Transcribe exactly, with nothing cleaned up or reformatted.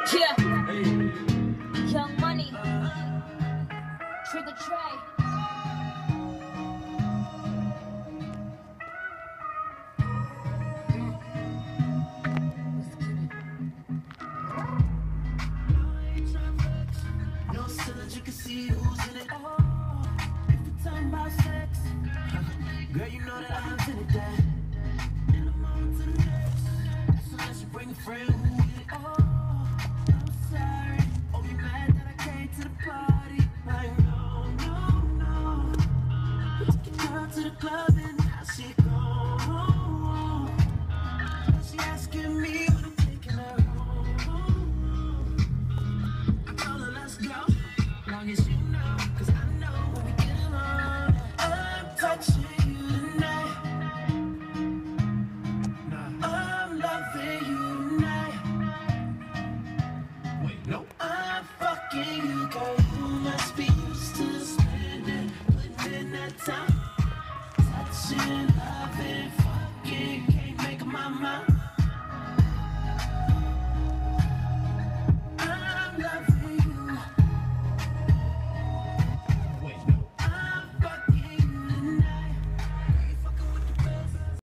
Yeah. Young Money. Trigger Trey. No sons, you can see who's in it. Oh, if you're talking about sex, girl, you know that I'm in it. That. And I'm on to the next. So unless you bring a friend who with it. Oh, I'm sorry. Oh, you mad that I came to the party? Like, no, no, no. We took your girl to the club and now she gone. She asking me when I'm taking her home. I told her, let's go. Long as you know, cause I know when we get along, I'm touching you tonight. Nah. I'm loving you tonight. Wait, no. I'm fucking you, girl. You must be used to spending, putting in that time. Touching, loving, fucking, can't make up my mind.